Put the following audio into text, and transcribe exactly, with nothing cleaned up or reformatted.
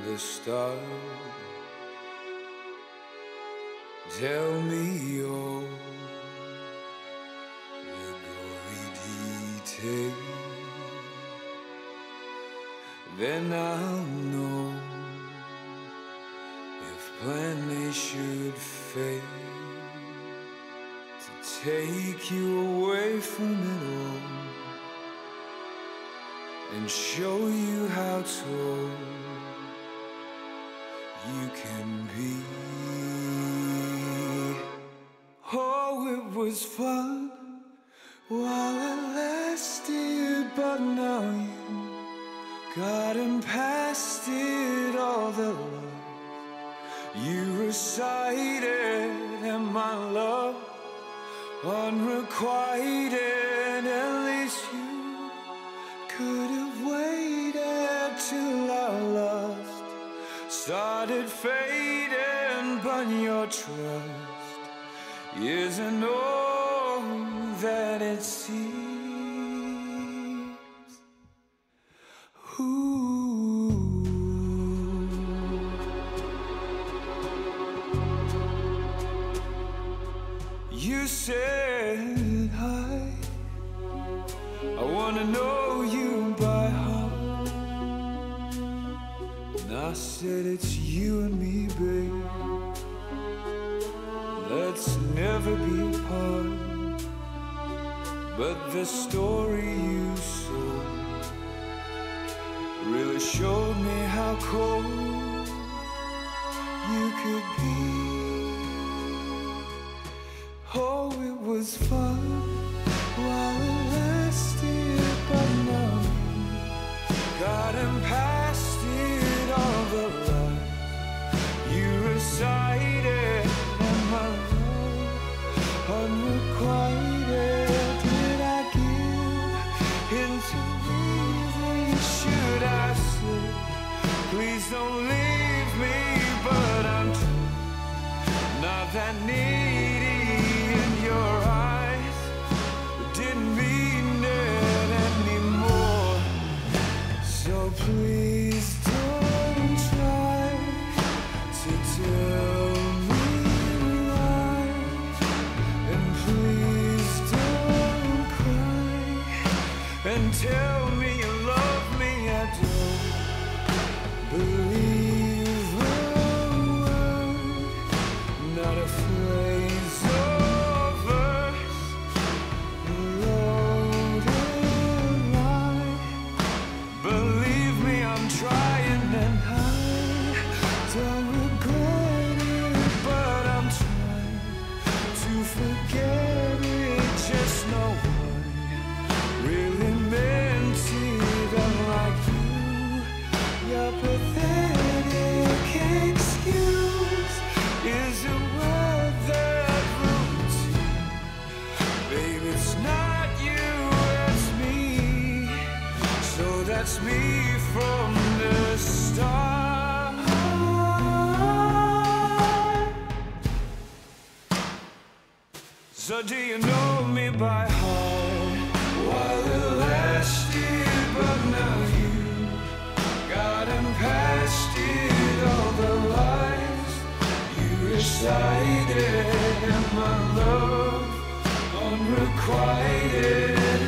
the start. Tell me all the gory details, then I'll know if plan A should fail to take you away from it all and show you how tall you can be. Oh, it was fun while it lasted, but now you gotten past it. All the love you recited and my love unrequited, at least you could have waited till our lust started fading. But your trust isn't all that it seems. Ooh. You said hi, I wanna know you by heart, and I said it's you and me, babe. Let's never be apart. But the story you sold really showed me how cold you could be. Oh, it was fun while it lasted, but now you gotten past it. All the lies you recited and my love unrequited, did I give into reason? Should I say, please don't leave me? But I'm not that needy in your eyes, didn't mean it anymore. So please don't try to tell me why, and please don't cry and tell me you love me. I don't believe a word, not a phrase or verse, a loaded line. Believe me, I'm trying and I don't regret it, but I'm trying to forget it. Just know what really meant it. Unlike you, your pathetic excuse is a word that routine. Babe, it's not you, it's me. So that's me from the start. So do you know me by heart? While it lasted, but now you gotten past it. All the lies you recited and my love unrequited.